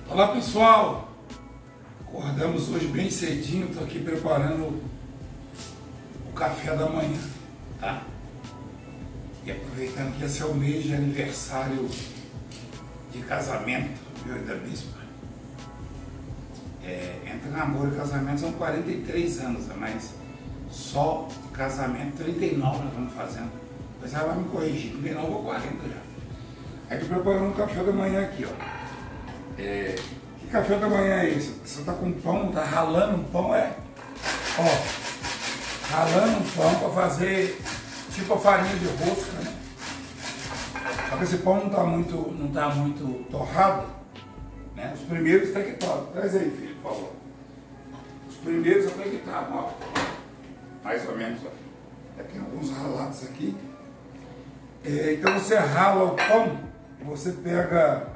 Olá pessoal, acordamos hoje bem cedinho, estou aqui preparando o café da manhã, tá? E aproveitando que esse é o mês de aniversário de casamento, meu e da Bispa. Entre namoro e casamento são 43 anos, mas só casamento 39 nós estamos fazendo. Depois ela vai me corrigir, 39 ou 40 já. Aí estou preparando o café da manhã aqui, ó. Que café da manhã é esse? Você está com pão, está ralando um pão, ralando um pão para fazer tipo a farinha de rosca, né? Só que esse pão não está muito torrado, né? Os primeiros até que estavam. Traz aí, filho, por favor. Os primeiros até que estavam, ó. Mais ou menos, ó. Tem alguns ralados aqui. Então você rala o pão, você pega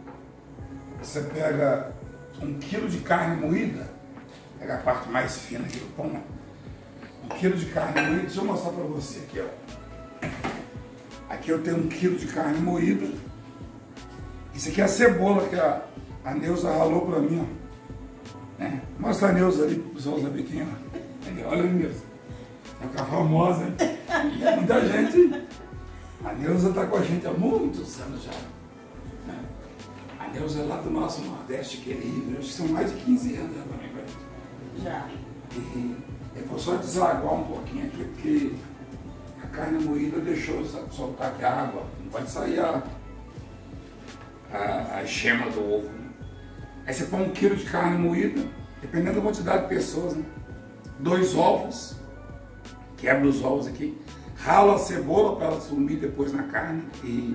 1 quilo de carne moída, pega a parte mais fina aqui do pão, né? 1 quilo de carne moída, deixa eu mostrar para você aqui, ó. Aqui eu tenho 1 quilo de carne moída. Isso aqui é a cebola que a Neuza ralou para mim, ó. Né? Mostra a Neuza ali, para os outros saberem quem é. Olha a Neuza. Vai ficar famosa, hein? E muita gente. A Neuza está com a gente há muitos anos já. Né? A Neuza é lá do nosso Nordeste querido, acho que são mais de 15 anos já também com a gente. Já. E eu vou só desaguar um pouquinho aqui, porque a carne moída deixou soltar aqui a água. Não pode sair a gema do ovo. Né? Aí você põe 1 quilo de carne moída, dependendo da quantidade de pessoas, né? 2 ovos, quebra os ovos aqui, rala a cebola para ela sumir depois na carne e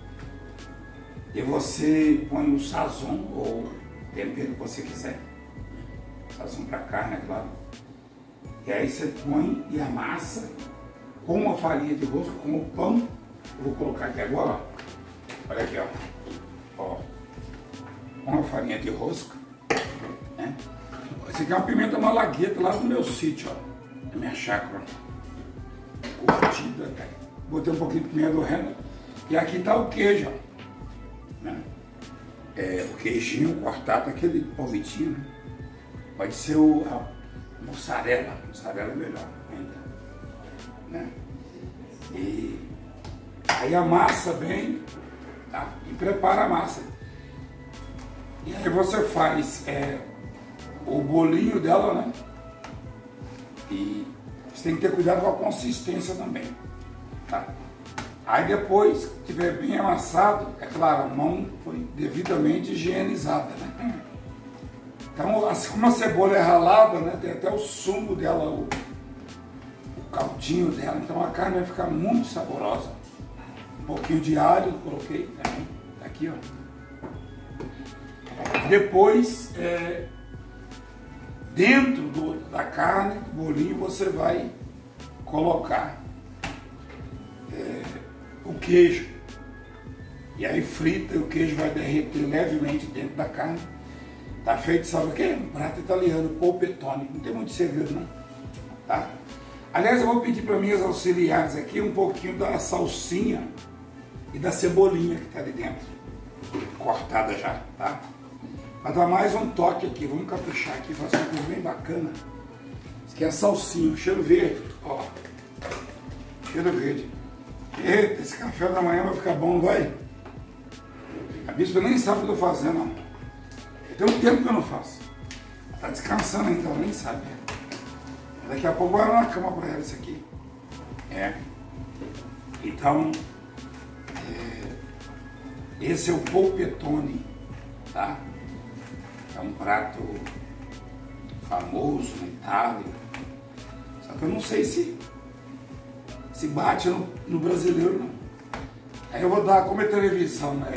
você põe o sazon ou tempero que você quiser. Sazon para carne, é claro. E aí você põe e amassa com uma farinha de rosca, com o pão. Eu vou colocar aqui agora, ó. Olha aqui, ó. Com a farinha de rosca. Né? Esse aqui é uma pimenta malagueta lá do meu sítio, ó. Da minha chácara. Curtida. Botei um pouquinho de pimenta do reino. E aqui tá o queijo, ó. Né? O queijinho cortado, aquele palmitinho, né? Pode ser a mussarela é melhor ainda, né? E aí amassa bem, tá? E prepara a massa. E aí você faz o bolinho dela, né? E você tem que ter cuidado com a consistência também, tá? Aí depois, que estiver bem amassado, é claro, a mão foi devidamente higienizada, né? Então, assim como a cebola é ralada, né, tem até o sumo dela, o caldinho dela, então a carne vai ficar muito saborosa. Um pouquinho de alho, coloquei também, tá aqui, ó. Depois, dentro da carne, do bolinho, você vai colocar o queijo. E aí frita e o queijo vai derreter levemente dentro da carne. Tá feito, sabe o quê? Um prato italiano, polpettone. Não tem muito segredo, não. Tá? Aliás, eu vou pedir para minhas auxiliares aqui um pouquinho da salsinha e da cebolinha que tá ali dentro. Cortada já, tá? Para dar mais um toque aqui. Vamos caprichar aqui, fazer uma coisa bem bacana. Isso aqui é a salsinha, cheiro verde. Ó. Cheiro verde. Eita, esse café da manhã vai ficar bom, vai? A Bispa nem sabe o que eu tô fazendo, não. Tem um tempo que eu não faço. Ela tá descansando ainda, ela nem sabe. Daqui a pouco vai na cama para ela isso aqui. Então, esse é o polpettone, tá? É um prato famoso na Itália. Só que eu não sei se bate no brasileiro, não. Aí eu vou dar, como é televisão, né?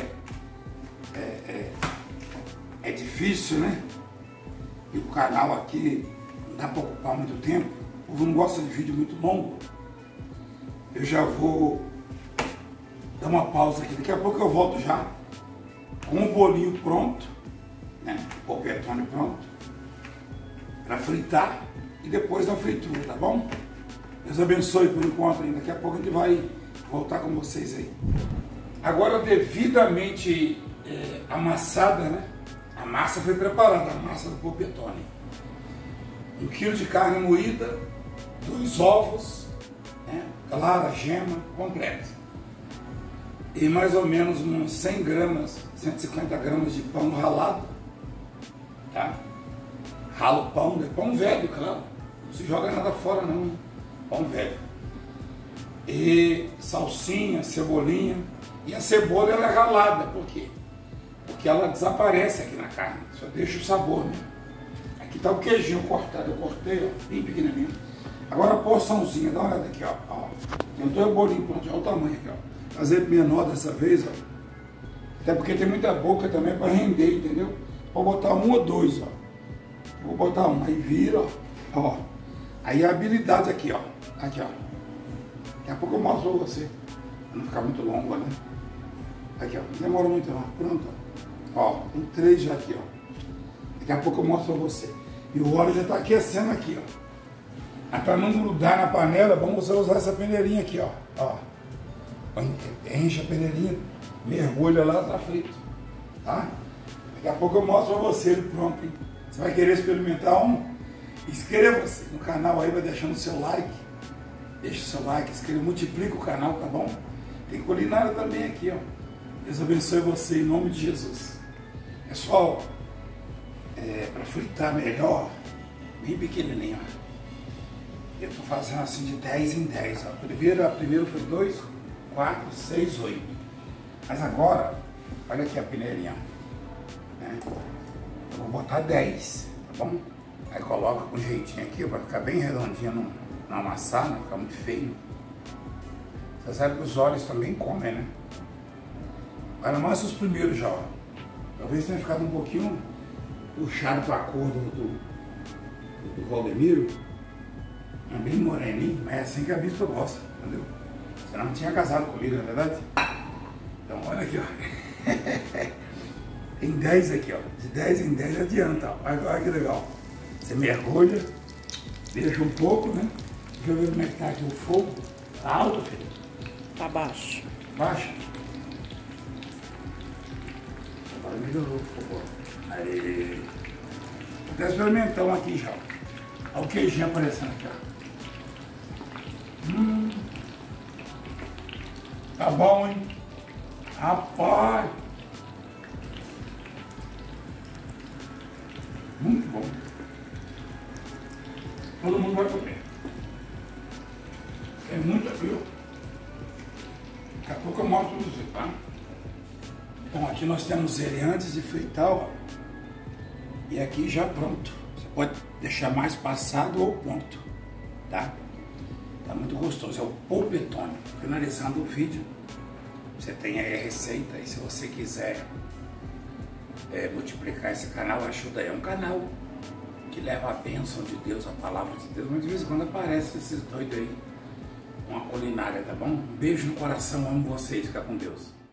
É difícil, né? E o canal aqui não dá para ocupar muito tempo. O povo não gosta de vídeo muito longo. Eu já vou dar uma pausa aqui. Daqui a pouco eu volto já com o bolinho pronto, né? O polpettone pronto, para fritar e depois na fritura, tá bom? Deus abençoe por enquanto ainda. Daqui a pouco a gente vai voltar com vocês aí. Agora devidamente amassada, né? massa foi preparada, a massa do polpettone. 1 quilo de carne moída, 2 ovos, né, clara, gema, completa. E mais ou menos uns 100 gramas, 150 gramas de pão ralado, tá? Rala o pão, é pão velho, claro. Não se joga nada fora não, pão velho. E salsinha, cebolinha. E a cebola ela é ralada, por quê? Porque ela desaparece aqui na carne, só deixa o sabor, né? Aqui tá o queijinho cortado, eu cortei, ó, bem pequenininho. Agora a porçãozinha, dá uma olhada aqui, ó. Tem dois bolinhos prontos, olha o tamanho aqui, ó. Fazer menor dessa vez, ó. Até porque tem muita boca também para render, entendeu? Vou botar 1 ou 2, ó. Vou botar 1, aí vira, ó. Aí a habilidade aqui, ó. Aqui, ó. Daqui a pouco eu mostro pra você. Pra não ficar muito longo, né? Aqui, ó. Não demora muito não. Pronto, ó. Ó, tem 3 já aqui, ó. Daqui a pouco eu mostro pra você. E o óleo já tá aquecendo aqui, ó. Mas para não grudar na panela, vamos usar essa peneirinha aqui, ó. Ó. Enche a peneirinha, mergulha lá, tá frito. Tá? Daqui a pouco eu mostro pra você ele pronto, hein? Você vai querer experimentar um? Inscreva-se no canal aí, vai deixando o seu like. Deixa o seu like, inscreva, multiplica o canal, tá bom? Tem culinária também aqui, ó. Deus abençoe você em nome de Jesus. Pessoal, para fritar melhor, bem pequenininho, ó. Eu tô fazendo assim de 10 em 10, ó. Primeiro foi 2, 4, 6, 8. Mas agora, olha aqui a peneirinha, né? Eu vou botar 10, tá bom? Aí coloca com jeitinho aqui, vai ficar bem redondinho, não amassar, não ficar muito feio. Você sabe que os olhos também comem, né? Agora amassa os primeiros já, ó. Talvez tenha ficado um pouquinho puxado para a cor do Valdemiro. É bem moreninho, mas é assim que a bispa gosta, entendeu? Senão não tinha casado comigo, na verdade. Então olha aqui, ó. Tem 10 aqui, ó. De 10 em 10 adianta, ó. Olha que legal. Você mergulha, deixa um pouco, né? Deixa eu ver como é que tá aqui o fogo. Tá alto, filho? Tá baixo. Baixo? Agora melhorou o fogo. Aí. Vou até experimentar um aqui já. Olha o queijinho aparecendo aqui, ó. Tá bom, hein? Rapaz! Muito bom. Todo mundo vai comer. É muito frio. Daqui a pouco eu mostro pra você, tá? Então aqui nós temos ele antes de fritar, ó. E aqui já pronto. Você pode deixar mais passado ou pronto, tá? Tá muito gostoso. É o polpettone. Finalizando o vídeo, você tem aí a receita. E se você quiser multiplicar esse canal, ajuda aí. É um canal que leva a bênção de Deus, a palavra de Deus. Mas de vez em quando aparece esses doidos aí. Uma culinária, tá bom? Um beijo no coração, amo vocês. Fica com Deus.